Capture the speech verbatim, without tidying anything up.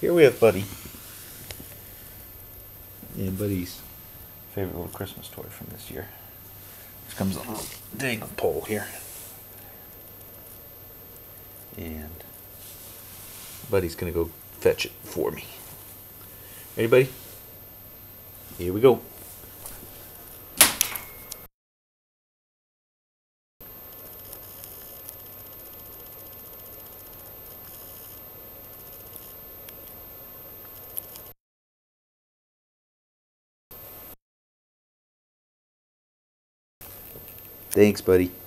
Here we have Buddy. And Buddy's favorite little Christmas toy from this year. This comes on a little dangle pole here. And Buddy's gonna go fetch it for me. Ready, Buddy? Here we go. Thanks, Buddy.